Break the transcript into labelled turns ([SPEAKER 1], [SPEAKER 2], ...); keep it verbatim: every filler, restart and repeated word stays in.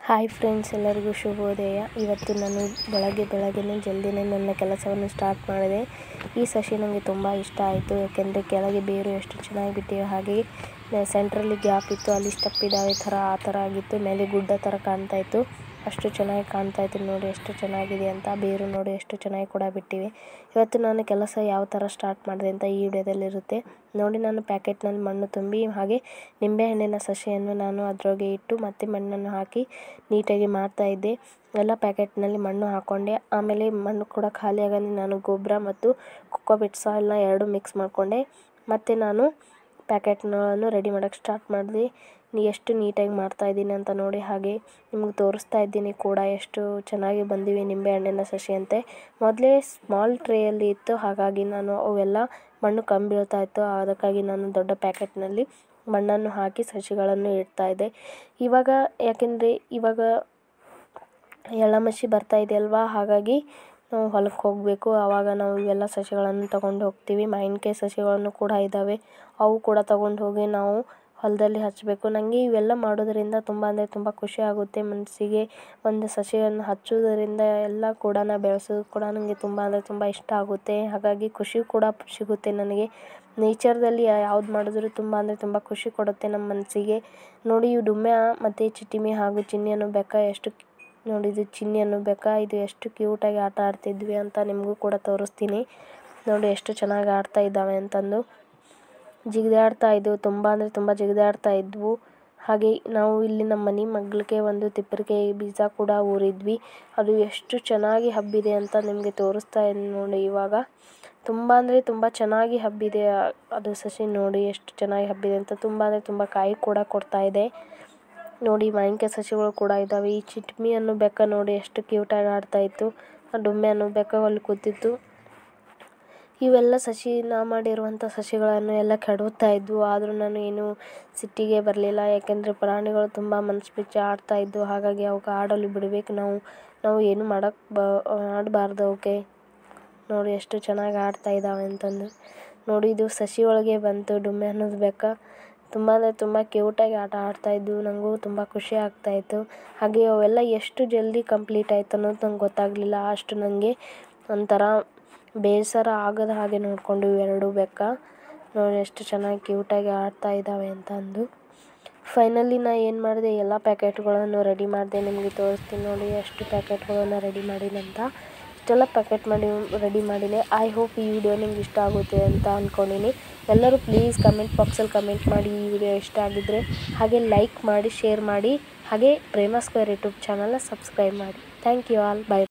[SPEAKER 1] Hi friends, ಎಲ್ಲರಿಗೂ ಶುಭೋದಯ. ಇವತ್ತು ನಾನು ಬೆಳಗ್ಗೆ ಬೆಳಗ್ಗೆನೇ ಜಲ್ದಿನೇ ನನ್ನ ಕೆಲಸವನ್ನು ಸ್ಟಾರ್ಟ್ ಮಾಡಿದೆ. ಈ ಸಸಿ ನನಗೆ ತುಂಬ ಇಷ್ಟ ಆಯಿತು, ಯಾಕೆಂದರೆ ಕೆಳಗೆ ಬೇರು ಎಷ್ಟು ಚೆನ್ನಾಗಿ ಬಿಟ್ಟಿವೆ. ಹಾಗೆ ಸೆಂಟ್ರಲ್ಲಿ ಗ್ಯಾಪ್ ಇತ್ತು, ಅಲ್ಲಿ ತಪ್ಪಿದಾವೆ ಥರ ಆ ಥರ ಆಗಿತ್ತು. ಮೇಲೆ ಗುಡ್ಡ ಥರ ಕಾಣ್ತಾಯಿತ್ತು, ಅಷ್ಟು ಚೆನ್ನಾಗಿ ಕಾಣ್ತಾಯಿತ್ತು. ನೋಡಿ ಎಷ್ಟು ಚೆನ್ನಾಗಿದೆ ಅಂತ. ಬೇರು ನೋಡಿ ಎಷ್ಟು ಚೆನ್ನಾಗಿ ಕೂಡ ಬಿಟ್ಟಿವೆ. ಇವತ್ತು ನಾನು ಕೆಲಸ ಯಾವ ಥರ ಸ್ಟಾರ್ಟ್ ಮಾಡಿದೆ ಅಂತ ಈ ವಿಡಿಯೋದಲ್ಲಿರುತ್ತೆ ನೋಡಿ. ನಾನು ಪ್ಯಾಕೆಟ್ನಲ್ಲಿ ಮಣ್ಣು ತುಂಬಿ ಹಾಗೆ ನಿಂಬೆಹಣ್ಣಿನ ಸಸಿಯನ್ನು ನಾನು ಅದರೊಳಗೆ ಇಟ್ಟು ಮತ್ತೆ ಮಣ್ಣನ್ನು ಹಾಕಿ ನೀಟಾಗಿ ಮಾಡ್ತಾಯಿದ್ದೆ. ಎಲ್ಲ ಪ್ಯಾಕೆಟ್ನಲ್ಲಿ ಮಣ್ಣು ಹಾಕ್ಕೊಂಡೆ. ಆಮೇಲೆ ಮಣ್ಣು ಕೂಡ ಖಾಲಿ ಆಗಲಿ ನಾನು ಗೊಬ್ಬರ ಮತ್ತು ಕೊಕೊಬಿಟ್ ಸಾಯಿಲ್ನ ಎರಡು ಮಿಕ್ಸ್ ಮಾಡಿಕೊಂಡೆ. ಮತ್ತು ನಾನು ಪ್ಯಾಕೆಟ್ಗಳನ್ನು ರೆಡಿ ಮಾಡೋಕ್ಕೆ ಸ್ಟಾರ್ಟ್ ಮಾಡಿದೆ. ಎಷ್ಟು ನೀಟಾಗಿ ಮಾಡ್ತಾಯಿದ್ದೀನಿ ಅಂತ ನೋಡಿ. ಹಾಗೆ ನಿಮಗೆ ತೋರಿಸ್ತಾ ಇದ್ದೀನಿ ಕೂಡ ಎಷ್ಟು ಚೆನ್ನಾಗಿ ಬಂದಿವೆ ನಿಂಬೆಹಣ್ಣಿನ ಸಸಿ ಅಂತೆ. ಮೊದಲೇ ಸ್ಮಾಲ್ ಟ್ರೇಯಲ್ಲಿ ಇತ್ತು, ಹಾಗಾಗಿ ನಾನು ಅವೆಲ್ಲ ಮಣ್ಣು ಕಮ್ಮಿ ಬೀಳ್ತಾ ಇತ್ತು. ಅದಕ್ಕಾಗಿ ನಾನು ದೊಡ್ಡ ಪ್ಯಾಕೆಟ್ನಲ್ಲಿ ಮಣ್ಣನ್ನು ಹಾಕಿ ಸಸಿಗಳನ್ನು ಇಡ್ತಾಯಿದ್ದೆ. ಇವಾಗ ಯಾಕೆಂದರೆ ಇವಾಗ ಎಳ್ಳಮಸಿ ಬರ್ತಾ ಇದೆ ಅಲ್ವಾ, ಹಾಗಾಗಿ ನಾವು ಹೊಲಕ್ಕೆ ಹೋಗಬೇಕು. ಆವಾಗ ನಾವು ಇವೆಲ್ಲ ಸಸಿಗಳನ್ನು ತಗೊಂಡು ಹೋಗ್ತೀವಿ. ಮಾವಿನಕಾಯಿ ಸಸಿಗಳನ್ನು ಕೂಡ ಇದ್ದಾವೆ, ಅವು ಕೂಡ ತಗೊಂಡು ಹೋಗಿ ನಾವು ಹೊಲದಲ್ಲಿ ಹಚ್ಚಬೇಕು. ನನಗೆ ಇವೆಲ್ಲ ಮಾಡೋದರಿಂದ ತುಂಬ ಅಂದರೆ ತುಂಬ ಖುಷಿ ಆಗುತ್ತೆ ಮನಸ್ಸಿಗೆ. ಒಂದು ಸಸಿಯನ್ನು ಹಚ್ಚೋದರಿಂದ ಎಲ್ಲ ಕೂಡ ಬೆಳೆಸೋದು ಕೂಡ ನನಗೆ ತುಂಬ ಅಂದರೆ ತುಂಬ ಇಷ್ಟ ಆಗುತ್ತೆ. ಹಾಗಾಗಿ ಖುಷಿ ಕೂಡ ಸಿಗುತ್ತೆ ನನಗೆ. ನೇಚರ್ದಲ್ಲಿ ಯಾವ್ದು ಮಾಡಿದ್ರು ತುಂಬ ಅಂದರೆ ತುಂಬ ಖುಷಿ ಕೊಡುತ್ತೆ ನಮ್ಮ ಮನಸ್ಸಿಗೆ. ನೋಡಿ, ಇವು ಡುಮ್ಮೆ ಮತ್ತು ಚಿಟ್ಟಿಮಿ ಹಾಗೂ ಚಿನ್ನಿಯನ್ನು ಬೆಕ್ಕ ಎಷ್ಟು ನೋಡಿ, ಇದು ಚಿನ್ನಿಯನ್ನು ಬೆಕ್ಕ ಇದು ಎಷ್ಟು ಕ್ಯೂಟಾಗಿ ಆಟ ಆಡ್ತಿದ್ವಿ ಅಂತ ನಿಮಗೂ ಕೂಡ ತೋರಿಸ್ತೀನಿ. ನೋಡಿ ಎಷ್ಟು ಚೆನ್ನಾಗಿ ಆಡ್ತಾ ಇದ್ದಾವೆ ಅಂತಂದು. ಜಿಗಿದಾಡ್ತಾ ಇದ್ವು, ತುಂಬ ಅಂದರೆ ತುಂಬ ಜಿಗಿದಾಡ್ತಾ ಇದ್ವು. ಹಾಗೆ ನಾವು ಇಲ್ಲಿ ನಮ್ಮ ಮನೆ ಮಗ್ಳಿಗೆ ಒಂದು ತಿಪ್ಪರಿಕಾಯಿ ಬೀಜ ಕೂಡ ಊರಿದ್ವಿ. ಅದು ಎಷ್ಟು ಚೆನ್ನಾಗಿ ಹಬ್ಬಿದೆ ಅಂತ ನಿಮಗೆ ತೋರಿಸ್ತಾ ಇದ್ದೀನಿ ನೋಡಿ. ಇವಾಗ ತುಂಬ ಅಂದರೆ ತುಂಬ ಚೆನ್ನಾಗಿ ಹಬ್ಬಿದೆ ಅದು ಸಸಿ. ನೋಡಿ ಎಷ್ಟು ಚೆನ್ನಾಗಿ ಹಬ್ಬಿದೆ ಅಂತ. ತುಂಬ ಅಂದರೆ ತುಂಬ ಕಾಯಿ ಕೂಡ ಕೊಡ್ತಾ ಇದೆ ನೋಡಿ. ಮಾವಿನಕಾಯಿ ಸಸಿಗಳು ಕೂಡ ಇದ್ದಾವೆ. ಈ ಚಿಟ್ಮಿ ಅನ್ನೋ ಬೆಕ್ಕ ನೋಡಿ ಎಷ್ಟು ಕ್ಯೂಟಾಗಿ ಆಡ್ತಾಯಿತ್ತು. ಡುಮ್ಮೆ ಅನ್ನೋ ಬೆಕ್ಕ ಅಲ್ಲಿ ಕೂತಿತ್ತು. ಇವೆಲ್ಲ ಸಸಿ ನಾ ಮಾಡಿರುವಂಥ ಸಸಿಗಳನ್ನು ಎಲ್ಲ ಕೆಡುತ್ತಾ ಇದ್ವು. ಆದರೂ ನಾನು ಏನು ಸಿಟ್ಟಿಗೆ ಬರಲಿಲ್ಲ, ಯಾಕೆಂದರೆ ಪ್ರಾಣಿಗಳು ತುಂಬ ಮನಸ್ಸು ಬಿಚ್ಚಿ ಆಡ್ತಾಯಿದ್ವು. ಹಾಗಾಗಿ ಅವಕ್ಕೆ ಆಡಲು ಬಿಡಬೇಕು ನಾವು ನಾವು ಏನು ಮಾಡೋಕ್ಕೆ ಬ ಆಡಬಾರ್ದು ಅವಕ್ಕೆ. ನೋಡಿ ಎಷ್ಟು ಚೆನ್ನಾಗಿ ಆಡ್ತಾ ಇದ್ದಾವೆ ಅಂತಂದು ನೋಡಿ. ಇದು ಸಸಿ ಒಳಗೆ ಬಂತು ಡುಮ್ಮೆ ಅನ್ನೋದು ಬೆಕ್ಕ. ತುಂಬ ಅಂದರೆ ತುಂಬ ಕ್ಯೂಟಾಗಿ ಆಟ ಆಡ್ತಾಯಿದ್ವು. ನನಗೂ ತುಂಬ ಖುಷಿ ಆಗ್ತಾಯಿತ್ತು. ಹಾಗೆ ಅವೆಲ್ಲ ಎಷ್ಟು ಜಲ್ದಿ ಕಂಪ್ಲೀಟ್ ಆಯಿತು ಅನ್ನೋದು ನಂಗೆ ಗೊತ್ತಾಗಲಿಲ್ಲ. ಅಷ್ಟು ನನಗೆ ಒಂಥರ ಬೇಸರ ಆಗದ ಹಾಗೆ ನೋಡಿಕೊಂಡು ಇವೆರಡು ಬೆಕ್ಕ ನೋಡಿ ಎಷ್ಟು ಚೆನ್ನಾಗಿ ಕ್ಯೂಟಾಗಿ ಆಡ್ತಾ ಇದ್ದಾವೆ ಅಂತ ಅಂದು. ಫೈನಲಿ ನಾ ಏನು ಮಾಡಿದೆ, ಎಲ್ಲ ಪ್ಯಾಕೆಟ್ಗಳನ್ನು ರೆಡಿ ಮಾಡಿದೆ. ನಿಮಗೆ ತೋರಿಸ್ತೀನಿ ನೋಡಿ ಎಷ್ಟು ಪ್ಯಾಕೆಟ್ಗಳನ್ನು ರೆಡಿ ಮಾಡಿನಂತ. ಇಷ್ಟೆಲ್ಲ ಪ್ಯಾಕೆಟ್ ಮಾಡಿ ರೆಡಿ ಮಾಡಿದೆ. ಐ ಹೋಪ್ ಈ ವಿಡಿಯೋ ನಿಮ್ಗೆ ಇಷ್ಟ ಆಗುತ್ತೆ ಅಂತ ಅಂದ್ಕೊಂಡಿನಿ. ಎಲ್ಲರೂ ಪ್ಲೀಸ್ ಕಮೆಂಟ್ ಬಾಕ್ಸಲ್ಲಿ ಕಮೆಂಟ್ ಮಾಡಿ ಈ ವಿಡಿಯೋ ಇಷ್ಟ ಆಗಿದ್ದರೆ. ಹಾಗೆ ಲೈಕ್ ಮಾಡಿ, ಶೇರ್ ಮಾಡಿ. ಹಾಗೆ ಪ್ರೇಮ ಸ್ಕ್ವೇರ್ ಯೂಟ್ಯೂಬ್ ಚಾನಲ್ನ ಸಬ್ಸ್ಕ್ರೈಬ್ ಮಾಡಿ. Thank you all. ಬೈ.